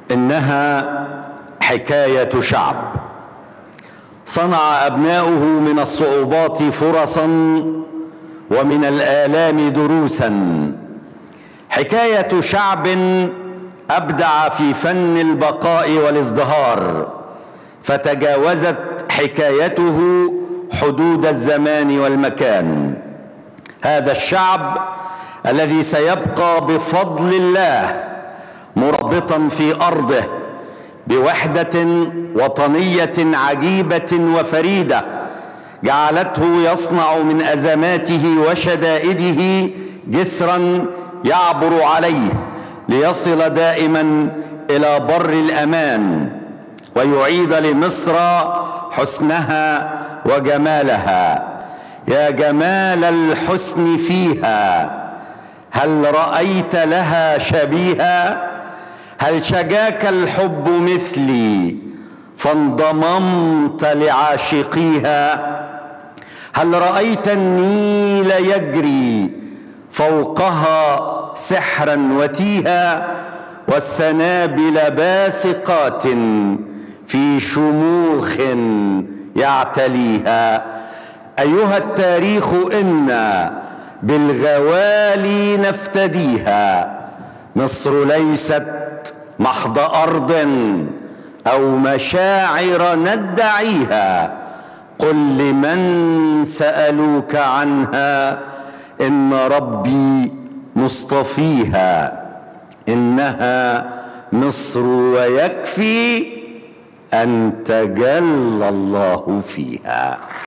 إنها حكاية شعب صنع أبناؤه من الصعوبات فرصا ومن الآلام دروسا. حكاية شعب أبدع في فن البقاء والازدهار، فتجاوزت حكايته حدود الزمان والمكان. هذا الشعب الذي سيبقى بفضل الله مربطا في أرضه بوحدة وطنية عجيبة وفريدة جعلته يصنع من أزماته وشدائده جسرا يعبر عليه ليصل دائما إلى بر الأمان ويعيد لمصر حسنها وجمالها. يا جمال الحسن فيها، هل رأيت لها شبيها؟ هل شجاك الحب مثلي فانضممت لعاشقيها؟ هل رأيت النيل يجري فوقها سحرا وتيها، والسنابل باسقات في شموخ يعتليها؟ أيها التاريخ إنا بالغوالي نفتديها. مصر ليست محض أرض أو مشاعر ندعيها. قل لمن سألوك عنها إن ربي مصطفيها. إنها مصر ويكفي أن تجلى الله فيها.